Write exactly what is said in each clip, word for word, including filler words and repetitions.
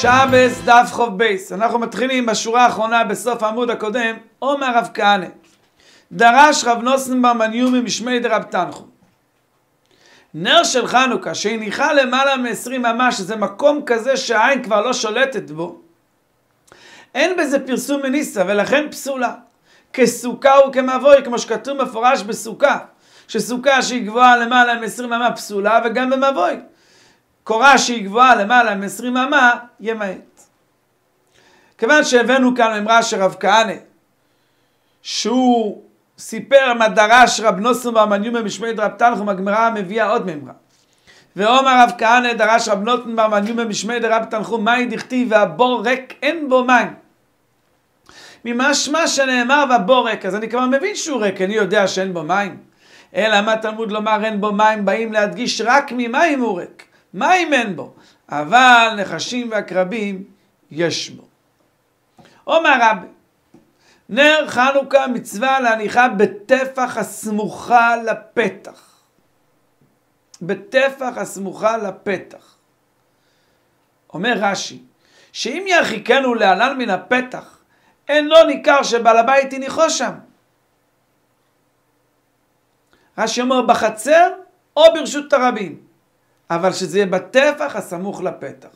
שבס דף חוב בייס. אנחנו מתחילים בשורה האחרונה בסוף העמוד הקודם. אומר רב כהנא, דרש רב נוסן בר מניומי משמי דרב תנחום. נר של חנוכה שהניחה למעלה מ-עשרים ממש, שזה מקום כזה שהעין כבר לא שולטת בו, אין בזה פרסום מניסה ולכן פסולה. כסוכה וכמבוי, כמו שכתוב מפורש בסוכה, שסוכה שהיא גבוהה למעלה מ-עשרים ממה פסולה, וגם במבוי קורה שהיא גבוהה למעלה מ-עשרים ממה ימעט. כיוון שהבאנו כאן אמרה של רב כהנא, שהוא סיפר מה דרש רב נוסן בר מניומי משמי דרב תנחום, הגמרא מביאה עוד ממרה. ואומר רב כהנא דרש רב נוסן בר מניומי משמי דרב תנחום, מאי דכתיב והבור ריק אין בו מים. ממשמע שנאמר והבור ריק, אז אני כבר מבין שהוא ריק, אני יודע שאין בו מים. אלא מה תלמוד לומר אין בו מים, באים להדגיש רק ממים הוא ריק. מים אין בו, אבל נחשים ועקרבים יש בו. אומר רבי, נר חנוכה מצווה להניחה בטפח הסמוכה לפתח. בטפח הסמוכה לפתח. אומר רש"י, שאם ירחיקנו להלן מן הפתח, אינו ניכר שבעל הבית הניחו שם. רש"י אומר בחצר או ברשות הרבים, אבל שזה יהיה בטפח הסמוך לפתח.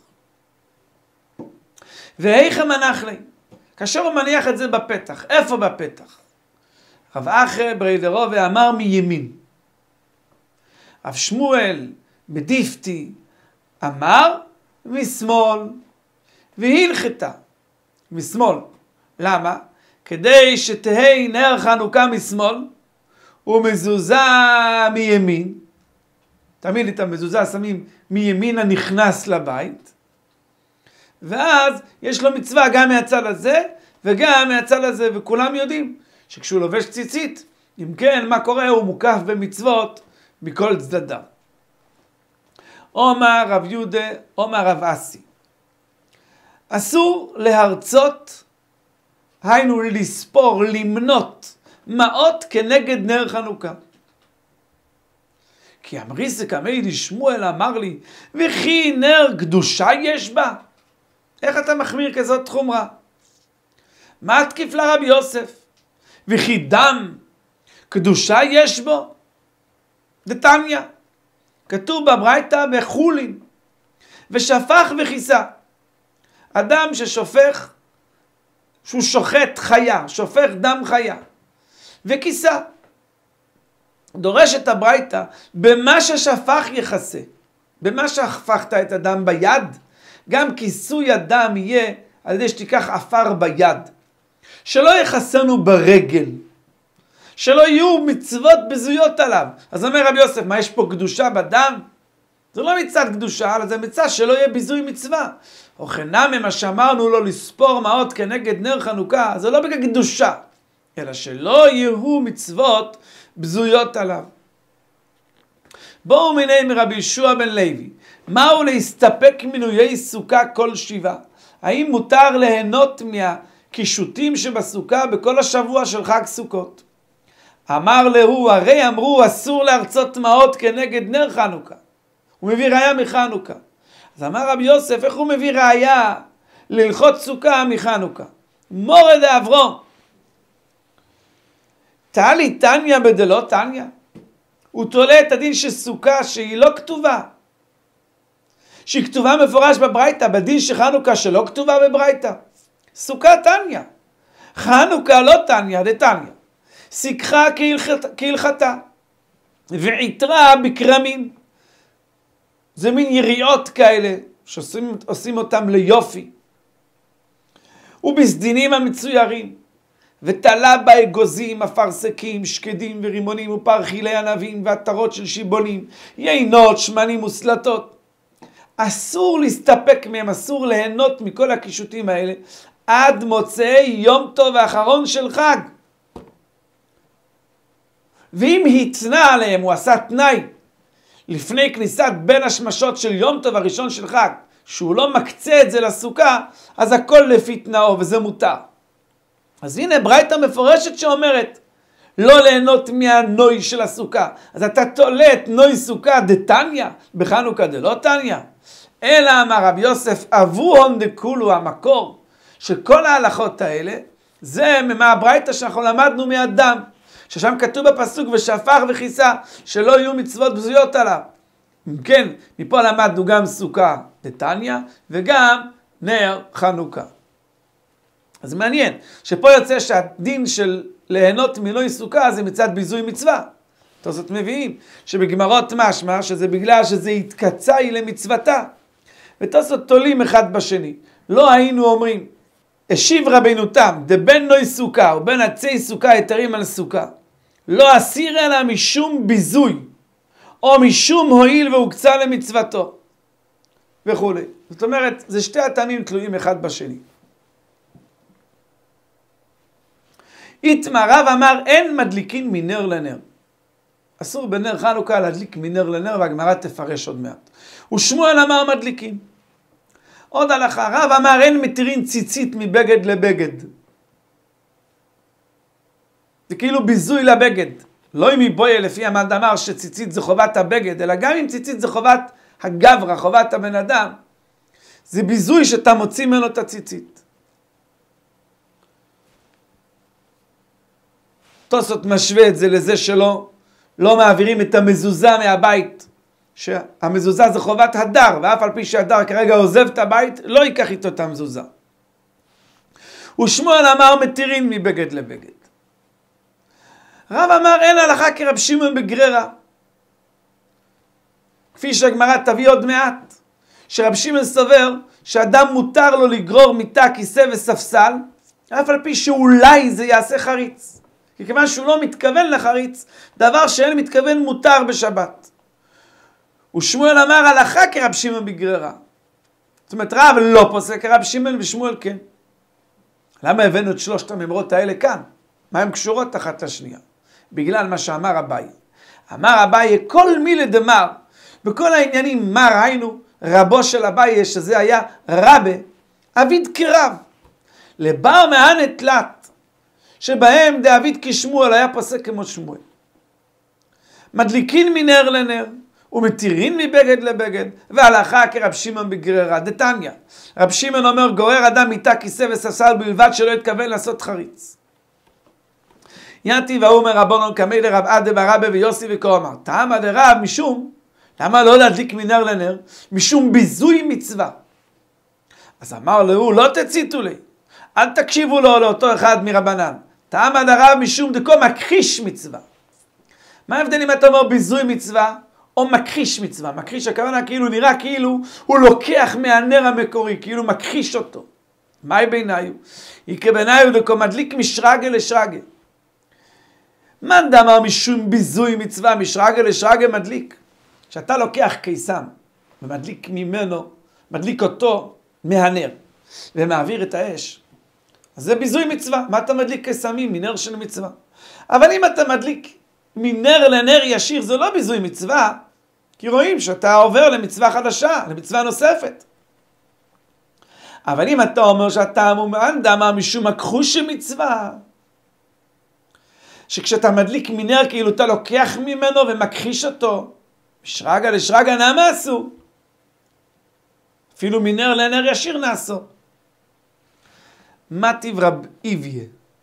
ואיך מנח לי? כאשר הוא מניח את זה בפתח, איפה בפתח? רב אחי בריידרו ואמר מימין. רב שמואל בדיפתי אמר משמאל, והלכתה משמאל. למה? כדי שתהי נר חנוכה משמאל ומזוזה מימין. תמיד את המזוזה שמים מימין הנכנס לבית, ואז יש לו מצווה גם מהצד הזה וגם מהצד הזה, וכולם יודעים שכשהוא לובש ציצית, אם כן, מה קורה? הוא מוקף במצוות מכל צדדיו. אומר רב יהודה, אומר רב אסי, אסור להרצות, היינו לספור, למנות מעות כנגד נר חנוכה. כי אמריסה קמי שמואל אמר לי, וכי נר קדושה יש בה? איך אתה מחמיר כזאת חומרה? מה תקיף לרב יוסף? וכי דם קדושה יש בו? דתניא, כתוב בברייתא בחולין, ושפך וכיסה. אדם ששופך, שהוא שוחט חיה, שופך דם חיה, וכיסה. דורשת הברייתא, במה ששפך יחסה. במה שהפכת את הדם ביד, גם כיסוי הדם יהיה על ידי שתיקח אפר ביד. שלא יחסנו ברגל. שלא יהיו מצוות בזויות עליו. אז אומר רבי יוסף, מה יש פה קדושה בדם? זה לא מצד קדושה, אלא זה מצד שלא יהיה ביזוי מצווה. או חינם מה שאמרנו לו לספור מעות כנגד נר חנוכה, זה לא בגלל קדושה, אלא שלא יהיו מצוות בזויות עליו. בואו מיני מרבי ישוע בן לוי, מהו להסתפק מינויי סוכה כל שבעה? האם מותר ליהנות מהקישוטים שבסוכה בכל השבוע של חג סוכות? אמר להו, הרי אמרו אסור להרצות מעות כנגד נר חנוכה. הוא מביא ראיה מחנוכה. אז אמר רבי יוסף, איך הוא מביא ראיה להלכות סוכה מחנוכה? מורד אברום. תעלי תניא בדלא תניא. הוא תולה את הדין של סוכה שהיא לא כתובה. שהיא כתובה מפורש בברייתא, בדין של חנוכה שלא כתובה בברייתא. סוכה תניא. חנוכה לא תניא, דתניא. סיככה כהלכתה. ועיטרה בקרמים. זה מין יריעות כאלה שעושים עושים אותם ליופי. ובסדינים המצוירים. ותלה בה אגוזים, אפרסקים, שקדים ורימונים ופרחילי ענבים ועטרות של שיבולים, יינות, שמנים וסלטות. אסור להסתפק מהם, אסור ליהנות מכל הקישוטים האלה עד מוצאי יום טוב האחרון של חג. ואם התנה עליהם, הוא עשה תנאי לפני כניסת בין השמשות של יום טוב הראשון של חג, שהוא לא מקצה את זה לסוכה, אז הכל לפי תנאו וזה מותר. אז הנה ברייתא מפורשת שאומרת לא ליהנות מהנוי של הסוכה. אז אתה תולה את נוי סוכה דתניא בחנוכה דלא תניא. אלא אמר רבי יוסף, אבוהום דכולו, המקור של כל ההלכות האלה, זה מהברייתא שאנחנו למדנו מאדם, ששם כתוב בפסוק ושפך וכיסה, שלא יהיו מצוות בזויות עליו. כן, מפה למדנו גם סוכה דתניא, וגם נר חנוכה. אז מעניין, שפה יוצא שהדין של ליהנות מילוי סוכה זה מצד ביזוי מצווה. תוספות מביאים שבגמרות משמע שזה בגלל שזה התקצה היא למצוותה. ותוספות תולים אחד בשני. לא היינו אומרים, השיב רבינו תם, דבן נוי סוכה ובין עצי סוכה יתרים על סוכה. לא אסיר אלא משום ביזוי, או משום הועיל והוקצה למצוותו, וכו'. זאת אומרת, זה שתי הטעמים תלויים אחד בשני. איתמר רב אמר, אין מדליקין מנר לנר. אסור בנר חנוכה להדליק מנר לנר, והגמרא תפרש עוד מעט. ושמואל אמר מדליקין. עוד הלכה, רב אמר, אין מתירין ציצית מבגד לבגד. זה כאילו ביזוי לבגד. לא אם מבויה לפי המד אמר שציצית זה חובת הבגד, אלא גם אם ציצית זה חובת הגברה, חובת הבן אדם. זה ביזוי שאתה מוציא ממנו את הציצית. תוספות משווה את זה לזה שלא לא מעבירים את המזוזה מהבית. שהמזוזה זה חובת הדר, ואף על פי שהדר כרגע עוזב את הבית, לא ייקח איתו את המזוזה. ושמואל אמר מתירין מבגד לבגד. רב אמר אין הלכה כרב שמעון בגררה. כפי שהגמרא תביא עוד מעט, שרב שמעון סובר שאדם מותר לו לגרור מיטה, כיסא וספסל, אף על פי שאולי זה יעשה חריץ. כי כיוון שהוא לא מתכוון לחריץ, דבר שאין מתכוון מותר בשבת. ושמואל אמר הלכה כרב שמעון בגררה. זאת אומרת רב לא פוסק כרב שמעון ושמואל כן. למה הבאנו את שלושת המאמרות האלה כאן? מה הן קשורות אחת לשנייה? בגלל מה שאמר אביי. אמר אביי כל מילי דמר, בכל העניינים מה ראינו? רבו של אביי שזה היה רבה, אביד כרב. לבר מהנה תלת, שבהם דאביד כשמואל היה פוסק כמו שמואל. מדליקין מנר לנר, ומתירין מבגד לבגד, והלכה כרב שמעון בגררה. דתניא, רב שמעון אומר גורר אדם מיטה, כיסא וספסל בלבד שלא התכוון לעשות חריץ. ינתי ואומר רבונון קמי לרב עדה ברבה ויוסי וכה אמר, טעמה דרב משום, למה לא להדליק מנר לנר? משום ביזוי מצווה. אז אמר לו, לא תציתו לי, אל תקשיבו לו לאותו אחד מרבנן. טעמה דרב משום דקו מכחיש מצווה. מה ההבדל אם אתה אומר ביזוי מצווה או מכחיש מצווה? מכחיש הכוונה כאילו נראה כאילו הוא לוקח מהנר המקורי, כאילו מכחיש אותו. מהי בעיניו? יקרה בעיניו דקו מדליק משרגל לשרגל. מאן דאמר משום ביזוי מצווה, משרגל לשרגל מדליק. כשאתה לוקח קיסם ומדליק ממנו, מדליק אותו מהנר ומעביר את האש, אז זה ביזוי מצווה. מה אתה מדליק קיסמים? מנר של מצווה. אבל אם אתה מדליק מנר לנר ישיר, זה לא ביזוי מצווה, כי רואים שאתה עובר למצווה חדשה, למצווה נוספת. אבל אם אתה אומר שאתה מאן דאמר משום מכחוש מצווה, שכשאתה מדליק מנר כאילו אתה לוקח ממנו ומכחיש אותו, משרגה לשרגה נמה אסור. אפילו מנר לנר ישיר נעשו. מה טיב רב איביה?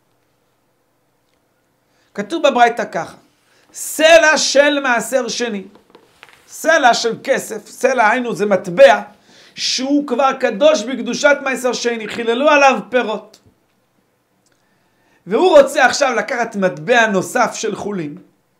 כתוב בברייתא ככה, סלע של מעשר שני. סלע של כסף, סלע היינו זה מטבע, שהוא כבר קדוש בקדושת מעשר שני, חיללו עליו פירות. והוא רוצה עכשיו לקחת מטבע נוסף של חולין,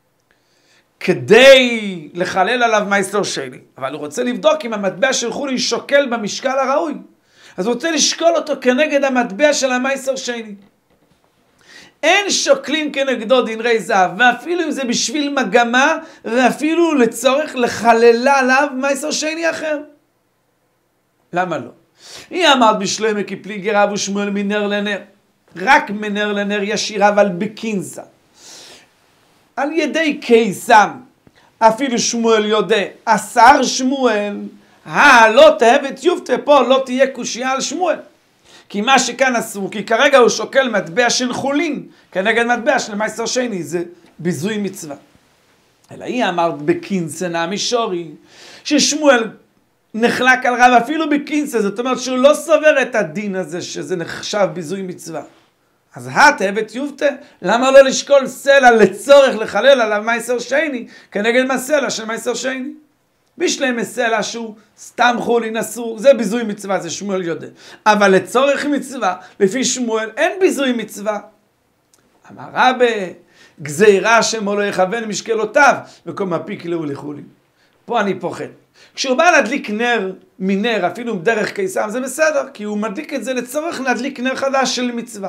כדי לחלל עליו מעשר שני. אבל הוא רוצה לבדוק אם המטבע של חולין שוקל במשקל הראוי. אז הוא רוצה לשקול אותו כנגד המטבע של המעשר שני. אין שוקלים כנגדו דינרי זהב, ואפילו אם זה בשביל מגמה, ואפילו לצורך לחלל עליו מעשר שני אחר. למה לא? היא אמרת בשלמה כפליגי רב ושמואל מנר לנר. רק מנר לנר ישיר, אבל בקינזה. על ידי קיסם, אפילו שמואל יודע, אסר שמואל, אה, לא תאהב את יופתה, פה לא תהיה קושייה על שמואל. כי מה שכאן אסור, כי כרגע הוא שוקל מטבע של חולין, כנגד מטבע של מעשר שני, זה ביזוי מצווה. אלא היא אמרת בקינצנה מישורי, ששמואל נחלק על רב אפילו בקינסה, זאת אומרת שהוא לא סובר את הדין הזה שזה נחשב ביזוי מצווה. אז התאבת יובטה, למה לא לשקול סלע לצורך לחלל עליו מייסר שני כנגד מסלע של מייסר שני? בשלם סלע שהוא סתם חולין אסור, זה ביזוי מצווה, זה שמואל יודע. אבל לצורך מצווה, לפי שמואל, אין ביזוי מצווה. אמר רבה, גזירה שמו לא יכוון משקלותיו, וכל מפיק לו לחולין. פה אני פוחד. כשהוא בא להדליק נר מנר, אפילו דרך קיסם, זה בסדר, כי הוא מדליק את זה לצורך להדליק נר חדש של מצווה.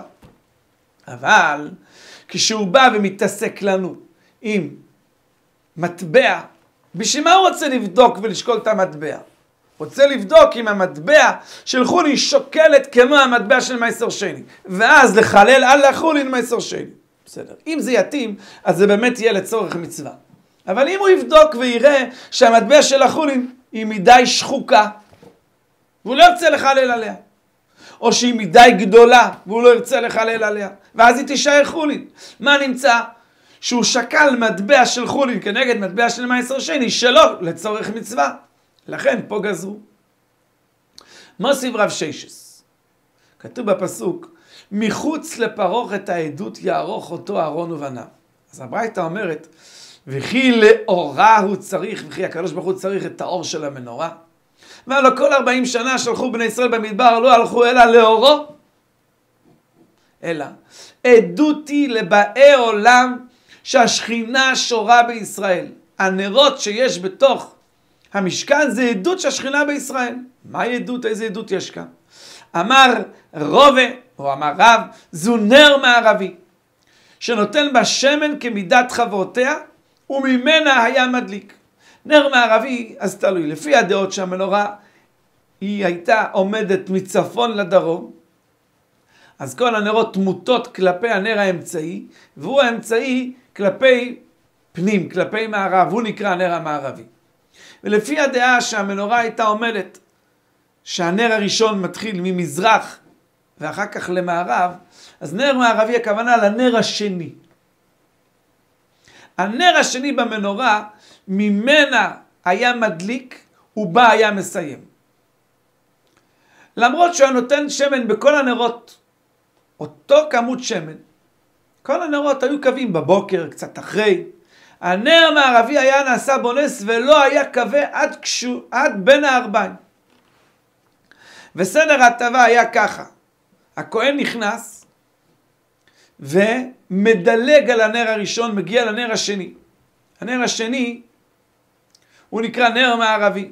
אבל כשהוא בא ומתעסק לנו עם מטבע, בשביל מה הוא רוצה לבדוק ולשקול את המטבע? רוצה לבדוק אם המטבע של חולין שוקלת כמו המטבע של מייסר שני, ואז לחלל על החולין מייסר שני. בסדר. אם זה יתאים, אז זה באמת יהיה לצורך מצווה. אבל אם הוא יבדוק ויראה שהמטבע של החולין היא מדי שחוקה, והוא לא ירצה לחלל עליה, או שהיא מדי גדולה, והוא לא ירצה לחלל עליה, ואז היא תישאר חולין. מה נמצא? שהוא שקל מטבע של חולין כנגד מטבע של מייסר שני, שלא לצורך מצווה. לכן פה גזרו. מוסיף רב ששס. כתוב בפסוק, מחוץ לפרוכת העדות יערוך אותו אהרון ובניו. אז הברייתא אומרת, וכי לאורה הוא צריך, וכי הקדוש ברוך הוא צריך את האור של המנורה. והלא כל ארבעים שנה שלחו בני ישראל במדבר, לא הלכו אלא לאורו. אלא, עדות היא לבאי עולם שהשכינה שורה בישראל. הנרות שיש בתוך המשכן זה עדות שהשכינה בישראל. מהי עדות? איזה עדות יש כאן? אמר רובה, או אמר רב, זו נר מערבי, שנותן בה שמן כמידת חברותיה, וממנה היה מדליק. נר מערבי, אז תלוי, לפי הדעות שהמנורה היא הייתה עומדת מצפון לדרום, אז כל הנרות מוטות כלפי הנר האמצעי, והוא האמצעי כלפי פנים, כלפי מערב, הוא נקרא הנר המערבי. ולפי הדעה שהמנורה הייתה עומדת, שהנר הראשון מתחיל ממזרח ואחר כך למערב, אז נר מערבי הכוונה לנר השני. הנר השני במנורה, ממנה היה מדליק ובה היה מסיים. למרות שהוא נותן שמן בכל הנרות, אותו כמות שמן, כל הנרות היו קווים בבוקר, קצת אחרי. הנר המערבי היה נעשה בו נס ולא היה קווה עד, קשו, עד בין הארבעים. וסדר ההטבה היה ככה. הכהן נכנס ומדלג על הנר הראשון, מגיע לנר השני. הנר השני הוא נקרא נר מערבי.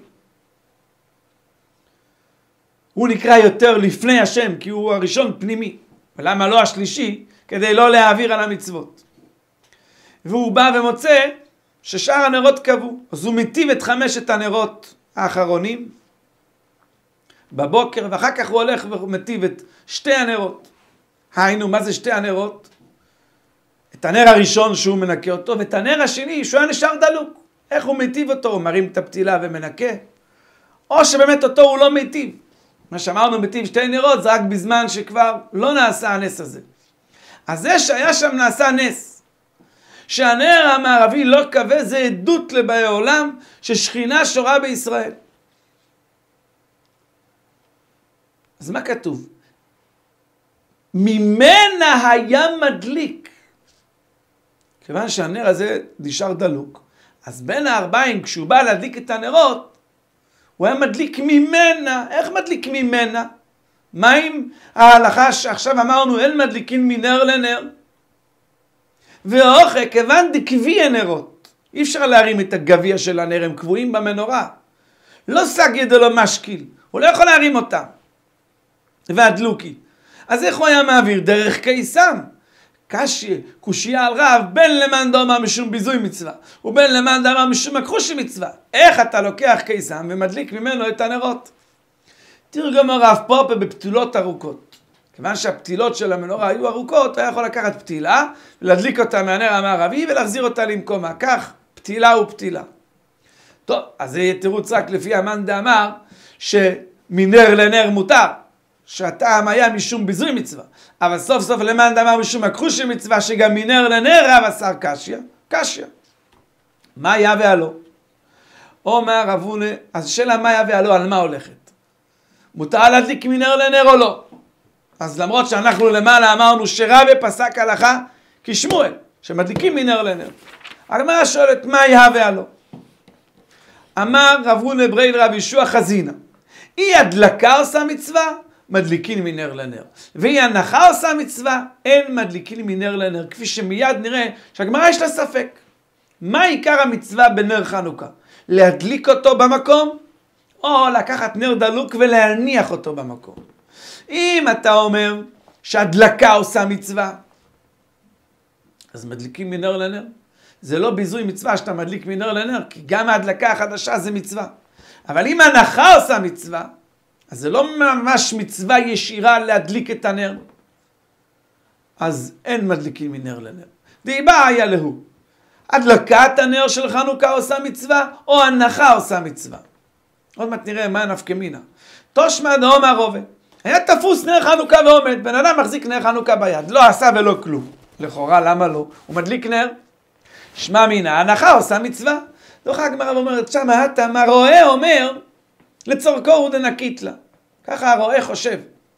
הוא נקרא יותר לפני השם, כי הוא הראשון פנימי. ולמה לא השלישי? כדי לא להעביר על המצוות. והוא בא ומוצא ששאר הנרות קבעו. אז הוא מטיב את חמשת הנרות האחרונים בבוקר, ואחר כך הוא הולך ומטיב את שתי הנרות. היינו, מה זה שתי הנרות? את הנר הראשון שהוא מנקה אותו, ואת הנר השני שהוא היה נשאר דלוק. איך הוא מטיב אותו? הוא מרים את הפתילה ומנקה? או שבאמת אותו הוא לא מטיב. מה שאמרנו, מטיב שתי נרות, זה רק בזמן שכבר לא נעשה הנס הזה. אז זה שהיה שם נעשה נס. שהנר המערבי לא קווה, זה עדות לבאי עולם ששכינה שורה בישראל. אז מה כתוב? ממנה היה מדליק. כיוון שהנר הזה נשאר דלוק, אז בין הארבעים, כשהוא בא להדליק את הנרות, הוא היה מדליק ממנה. איך מדליק ממנה? מה עם ההלכה שעכשיו אמרנו, אין מדליקין מנר לנר? ואוכל, כיוון דקבי הנרות. אי אפשר להרים את הגביע של הנר, הם קבועים במנורה. לא סגי דלא משקיל, הוא לא יכול להרים אותם. והדלוקי. אז איך הוא היה מעביר? דרך קיסם. קשי, קושיה על רב, בין למאן דאמר משום ביזוי מצווה, ובין למאן דאמר משום מכחושי מצווה. איך אתה לוקח קיסם ומדליק ממנו את הנרות? תרגם הרב פופה בפתילות ארוכות. כיוון שהפתילות של המנורה היו ארוכות, היה יכול לקחת פתילה, ולהדליק אותה מהנר המערבי, ולהחזיר אותה למקומה. כך, פתילה ופתילה. טוב, אז זה יהיה תירוץ רק לפי המאן דאמר, שמנר לנר מותר. שהטעם היה משום ביזוי מצווה, אבל סוף סוף למאן דאמר משום מכחושי מצווה, שגם מנר לנר רב עשר קשיא, קשיא. מה היה והלא? אומר רב הונא, אז שאלה מה יהווה הלא, על מה הולכת? מותר להדליק מנר לנר או לא? אז למרות שאנחנו למעלה אמרנו שרבי פסק הלכה כשמואל, שמדליקים מנר לנר. הגמרא שואלת מה יהווה הלא? אמר רב הונא ברייל רב ישוע חזינא, אי הדלקה עושה מצווה, מדליקין מנר לנר. ואי הנחה עושה מצווה, אין מדליקין מנר לנר. כפי שמיד נראה שהגמרא יש לה ספק. מה עיקר המצווה בנר חנוכה? להדליק אותו במקום, או לקחת נר דלוק ולהניח אותו במקום. אם אתה אומר שהדלקה עושה מצווה, אז מדליקים מנר לנר. זה לא ביזוי מצווה שאתה מדליק מנר לנר, כי גם ההדלקה החדשה זה מצווה. אבל אם הנחה עושה מצווה, אז זה לא ממש מצווה ישירה להדליק את הנר. אז אין מדליקים מנר לנר. דיבה היה להו. הדלקת הנר של חנוכה עושה מצווה, או הנחה עושה מצווה. עוד מעט נראה מה נפקא מינה. תושמע דאמר רבא, היה תפוס נר חנוכה ועומד, בן אדם מחזיק נר חנוכה ביד, לא עשה ולא כלום. לכאורה, למה לא? הוא מדליק נר, שמע מינה, הנחה עושה מצווה. דוח הגמרא ואומרת, שמה אתה, מה רואה אומר, לצורכו הוא דנקית לה. ככה הרואה חושב.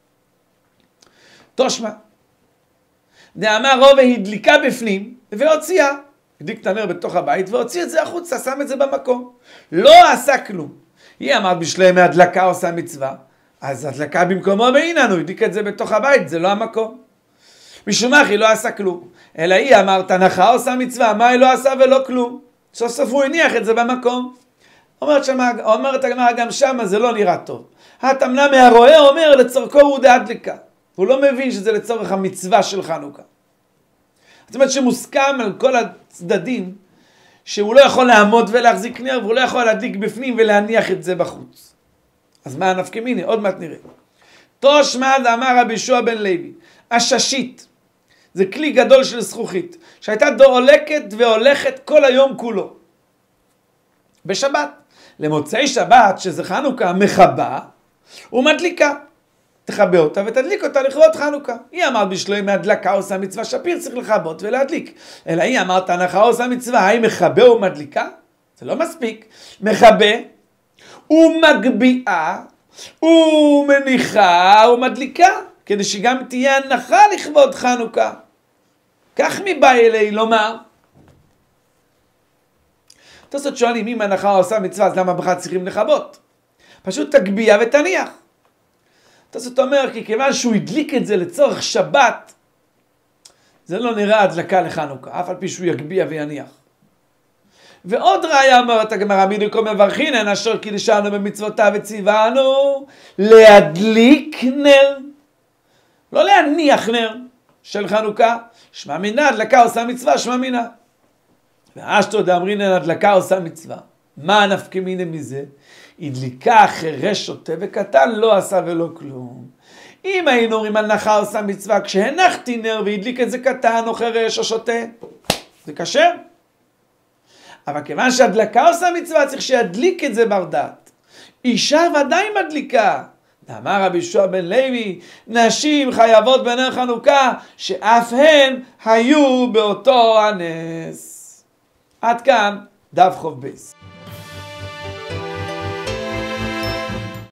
תושמע, דאמר רבא הדליקה בפנים, והוציאה. הדליק את הנר בתוך הבית, והוציא את זה החוצה, שם את זה במקום. לא עשה כלום. היא אמרת בשלם מהדלקה עושה מצווה, אז הדלקה במקומו בעינן, הוא הדליק את זה בתוך הבית, זה לא המקום. משום מה, היא לא עשה כלום. אלא היא אמרת, הנחה עושה מצווה, מה היא לא עשה ולא כלום. סוף סוף הוא הניח את זה במקום. אומרת, שמה, אומרת הגמרא, גם שמה זה לא נראה טוב. התמנה מהרואה אומר, לצורכו הוא דהדלקה. הוא לא מבין שזה לצורך המצווה של חנוכה. זאת אומרת שמוסכם על כל הצדדים, שהוא לא יכול לעמוד ולהחזיק נר, והוא לא יכול להדליק בפנים ולהניח את זה בחוץ. אז מה נפקא מינה? עוד מעט נראה. תושמע דאמר רבי יהושע בן לוי, הששית, זה כלי גדול של זכוכית, שהייתה דולקת והולכת כל היום כולו. בשבת. למוצאי שבת, שזה חנוכה, מחבה, ומדליקה. תחבה אותה ותדליק אותה לכבוד חנוכה. היא אמרת בשלם מהדלקה עושה מצווה, שפיר צריך לכבות ולהדליק. אלא היא אמרת הנחה עושה מצווה, האם מחבה ומדליקה? זה לא מספיק. מחבה ומגביעה ומניחה ומדליקה, כדי שגם תהיה הנחה לכבוד חנוכה. כך מבא אלי לומר. תוספות שואלים, אם הנחה עושה מצווה, אז למה בכלל צריכים לכבות? פשוט תגביע ותניח. תוספות אומר, כי כיוון שהוא הדליק את זה לצורך שבת, זה לא נראה הדלקה לחנוכה, אף על פי שהוא יגביע ויניח. ועוד ראיה אומרת הגמרא, מדקו מברכינן אשר קידשנו במצוותיו וציוונו להדליק נר, לא להניח נר של חנוכה. שמע מינה, הדלקה עושה מצווה, שמע מינה. ואשתו דאמרינן, הדלקה עושה מצווה. מה נפקא מינה מזה? הדליקה חירש שוטה וקטן, לא עשה ולא כלום. אם היינו אומרים הנחה עושה מצווה, כשהנחתי נר והדליק את זה קטן או חירש או שוטה, זה כשר. אבל כיוון שהדלקה עושה מצווה, צריך שידליק את זה בר דעת. אישה ודאי מדליקה. אמר רבי יהושע בן לוי, נשים חייבות בנר חנוכה, שאף הן היו באותו הנס. עד כאן דף חוב בייס.